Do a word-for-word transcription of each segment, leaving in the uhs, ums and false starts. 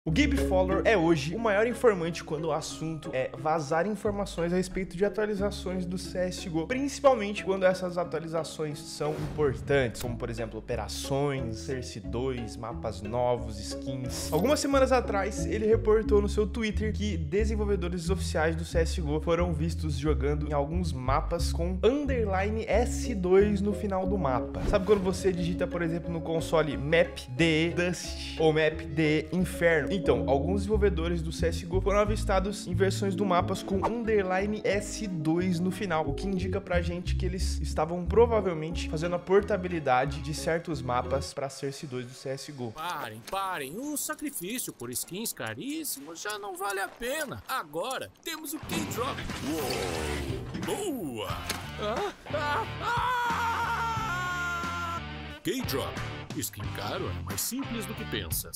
O Gabe Fowler é hoje o maior informante quando o assunto é vazar informações a respeito de atualizações do C S G O, principalmente quando essas atualizações são importantes, como por exemplo operações, Cersei dois, mapas novos, skins. Algumas semanas atrás ele reportou no seu Twitter que desenvolvedores oficiais do C S G O foram vistos jogando em alguns mapas com underline S dois no final do mapa. Sabe quando você digita, por exemplo, no console map D E Dust ou map D E Inferno? Então, alguns desenvolvedores do C S G O foram avistados em versões do mapas com underline S dois no final, o que indica pra gente que eles estavam provavelmente fazendo a portabilidade de certos mapas pra Cersei dois do C S G O. Parem, parem, o sacrifício por skins caríssimos já não vale a pena. Agora temos o K-Drop. Uou, boa! Ah, ah, ah! K-Drop, skin caro é mais simples do que pensas.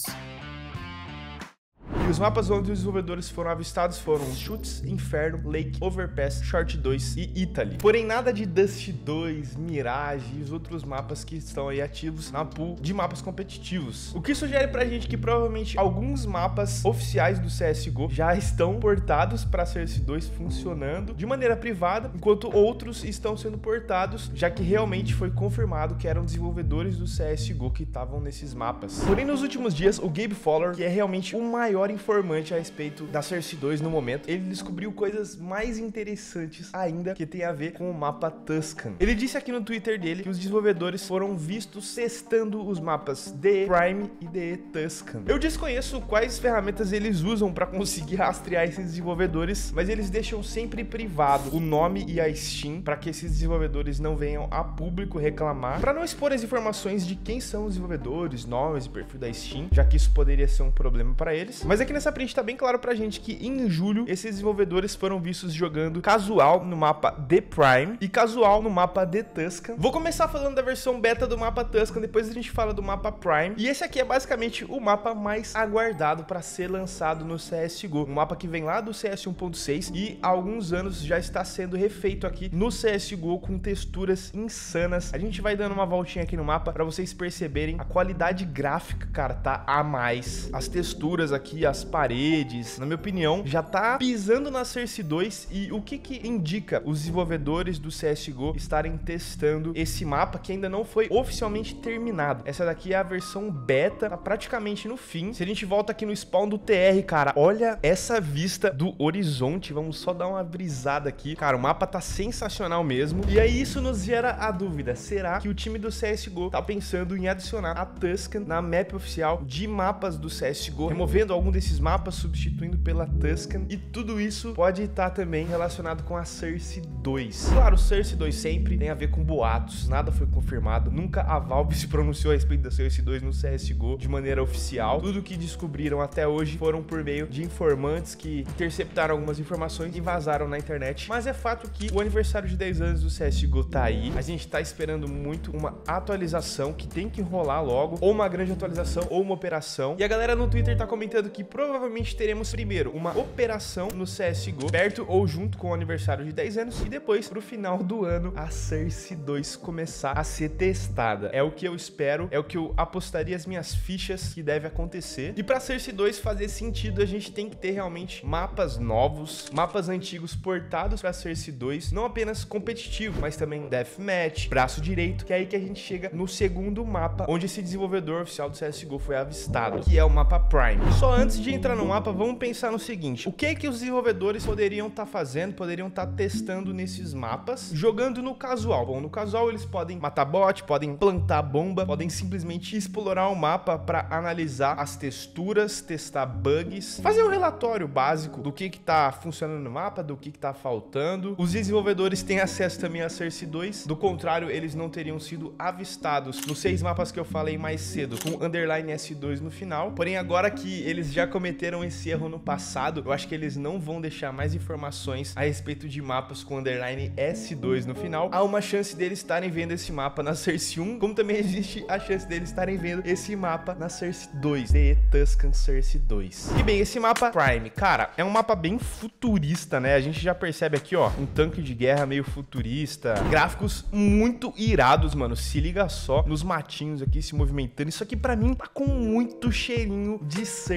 E os mapas onde os desenvolvedores foram avistados foram Chutes, Inferno, Lake, Overpass, Short dois e Italy. Porém, nada de Dust dois, Mirage e os outros mapas que estão aí ativos na pool de mapas competitivos. O que sugere pra gente que provavelmente alguns mapas oficiais do C S G O já estão portados para Cersei dois funcionando de maneira privada, enquanto outros estão sendo portados, já que realmente foi confirmado que eram desenvolvedores do C S G O que estavam nesses mapas. Porém, nos últimos dias, o Gabe Fowler, que é realmente o maior informante a respeito da Cersei dois no momento, ele descobriu coisas mais interessantes ainda que tem a ver com o mapa Tuscan. Ele disse aqui no Twitter dele que os desenvolvedores foram vistos testando os mapas D E Prime e D E Tuscan. Eu desconheço quais ferramentas eles usam para conseguir rastrear esses desenvolvedores, mas eles deixam sempre privado o nome e a Steam para que esses desenvolvedores não venham a público reclamar, para não expor as informações de quem são os desenvolvedores, nomes e perfil da Steam, já que isso poderia ser um problema para eles. Mas aqui nessa print tá bem claro pra gente que em julho esses desenvolvedores foram vistos jogando casual no mapa The Prime e casual no mapa The Tuscan. Vou começar falando da versão beta do mapa Tuscan, depois a gente fala do mapa Prime. E esse aqui é basicamente o mapa mais aguardado para ser lançado no C S G O. Um mapa que vem lá do C S um ponto seis e há alguns anos já está sendo refeito aqui no C S G O com texturas insanas. A gente vai dando uma voltinha aqui no mapa para vocês perceberem a qualidade gráfica, cara, tá a mais. As texturas aqui, as paredes, na minha opinião, já tá pisando na Cersei dois. E o que que indica os desenvolvedores do C S G O estarem testando esse mapa que ainda não foi oficialmente terminado? Essa daqui é a versão beta, tá praticamente no fim. Se a gente volta aqui no spawn do T R, cara, olha essa vista do horizonte, vamos só dar uma brisada aqui. Cara, o mapa tá sensacional mesmo. E aí isso nos gera a dúvida, será que o time do C S G O tá pensando em adicionar a Tuscan na map oficial de mapas do C S G O, removendo algum desses mapas, substituindo pela Tuscan, e tudo isso pode estar também relacionado com a Cersei dois. Claro, Cersei dois sempre tem a ver com boatos, nada foi confirmado, nunca a Valve se pronunciou a respeito da Cersei dois no C S G O de maneira oficial. Tudo que descobriram até hoje foram por meio de informantes que interceptaram algumas informações e vazaram na internet, mas é fato que o aniversário de dez anos do C S G O tá aí, a gente tá esperando muito uma atualização que tem que rolar logo, ou uma grande atualização, ou uma operação, e a galera no Twitter tá comentando que provavelmente teremos primeiro uma operação no C S G O, perto ou junto com o aniversário de dez anos, e depois, pro final do ano, a Cersei dois começar a ser testada. É o que eu espero, é o que eu apostaria as minhas fichas que deve acontecer. E pra Cersei dois fazer sentido, a gente tem que ter realmente mapas novos, mapas antigos portados pra Cersei dois, não apenas competitivo, mas também deathmatch, braço direito, que é aí que a gente chega no segundo mapa, onde esse desenvolvedor oficial do C S G O foi avistado, que é o mapa Prime. Só antes de entrar no mapa, vamos pensar no seguinte: o que que os desenvolvedores poderiam estar tá fazendo, poderiam estar tá testando nesses mapas, jogando no casual? Bom, no casual eles podem matar bot, podem plantar bomba, podem simplesmente explorar o mapa para analisar as texturas, testar bugs, fazer um relatório básico do que que tá funcionando no mapa, do que que tá faltando. Os desenvolvedores têm acesso também a Cersei dois, do contrário, eles não teriam sido avistados nos seis mapas que eu falei mais cedo, com underline S dois no final. Porém, agora que eles já cometeram esse erro no passado, eu acho que eles não vão deixar mais informações a respeito de mapas com underline S dois no final. Há uma chance deles estarem vendo esse mapa na Cersei um, como também existe a chance deles estarem vendo esse mapa na Cersei dois, The Tuscan Cersei dois. E bem, esse mapa Prime, cara, é um mapa bem futurista, né? A gente já percebe aqui, ó, um tanque de guerra meio futurista, gráficos muito irados, mano. Se liga só nos matinhos aqui se movimentando. Isso aqui pra mim tá com muito cheirinho de Cersei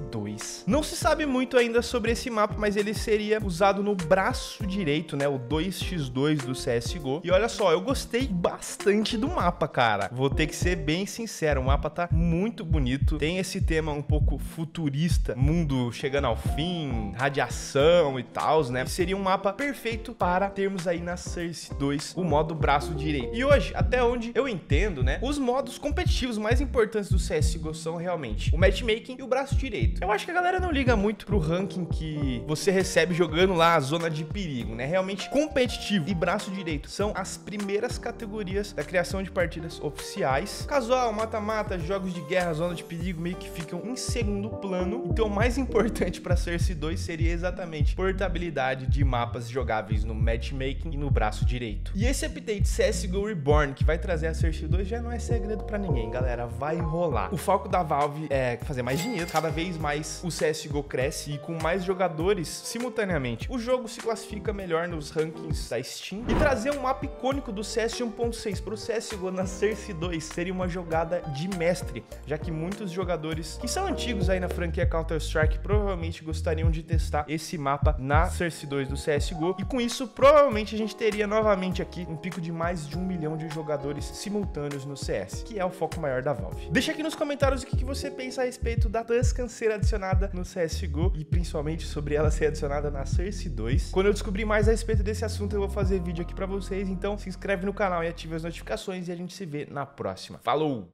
dois. Não se sabe muito ainda sobre esse mapa, mas ele seria usado no braço direito, né? O dois por dois do C S G O. E olha só, eu gostei bastante do mapa, cara. Vou ter que ser bem sincero, o mapa tá muito bonito. Tem esse tema um pouco futurista, mundo chegando ao fim, radiação e tal, né? E seria um mapa perfeito para termos aí na Source dois o modo braço direito. E hoje, até onde eu entendo, né? Os modos competitivos mais importantes do C S G O são realmente o matchmaking e o braço direito. Eu acho que a galera não liga muito pro ranking que você recebe jogando lá a zona de perigo, né? Realmente competitivo e braço direito são as primeiras categorias da criação de partidas oficiais. Casual, mata-mata, jogos de guerra, zona de perigo meio que ficam em segundo plano. Então o mais importante para Source dois seria exatamente portabilidade de mapas jogáveis no matchmaking e no braço direito. E esse update C S G O Reborn que vai trazer a Source dois já não é segredo para ninguém, galera, vai rolar. O foco da Valve é fazer mais dinheiro, cada vez mais o C S G O cresce e com mais jogadores simultaneamente o jogo se classifica melhor nos rankings da Steam. E trazer um mapa icônico do C S um ponto seis para o C S G O na Source dois seria uma jogada de mestre, já que muitos jogadores que são antigos aí na franquia Counter-Strike provavelmente gostariam de testar esse mapa na Source dois do C S G O, e com isso provavelmente a gente teria novamente aqui um pico de mais de um milhão de jogadores simultâneos no C S, que é o foco maior da Valve. Deixa aqui nos comentários o que você pensa a respeito da Tuscan ser adicionada no C S G O e principalmente sobre ela ser adicionada na Source dois. Quando eu descobrir mais a respeito desse assunto eu vou fazer vídeo aqui pra vocês, então se inscreve no canal e ative as notificações e a gente se vê na próxima. Falou!